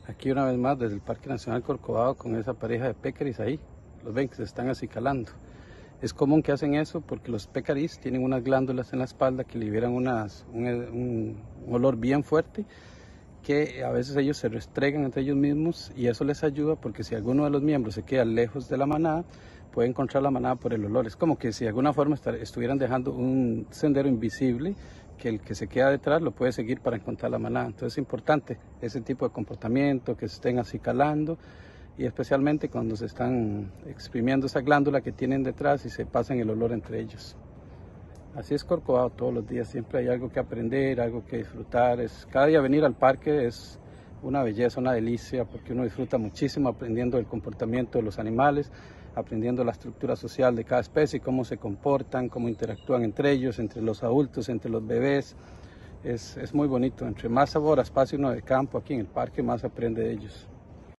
Aquí una vez más desde el Parque Nacional Corcovado con esa pareja de pécaris ahí. Los ven que se están acicalando. Es común que hacen eso porque los pécaris tienen unas glándulas en la espalda que liberan un olor bien fuerte, que a veces ellos se restregan entre ellos mismos, y eso les ayuda porque si alguno de los miembros se queda lejos de la manada, puede encontrar la manada por el olor. Es como que si de alguna forma estuvieran dejando un sendero invisible, que el que se queda detrás lo puede seguir para encontrar la manada. Entonces es importante ese tipo de comportamiento, que se estén acicalando, y especialmente cuando se están exprimiendo esa glándula que tienen detrás y se pasan el olor entre ellos. Así es Corcovado todos los días, siempre hay algo que aprender, algo que disfrutar. Cada día venir al parque es una belleza, una delicia, porque uno disfruta muchísimo aprendiendo el comportamiento de los animales, aprendiendo la estructura social de cada especie, cómo se comportan, cómo interactúan entre ellos, entre los adultos, entre los bebés. Es muy bonito. Entre más horas pase uno de campo aquí en el parque, más aprende de ellos.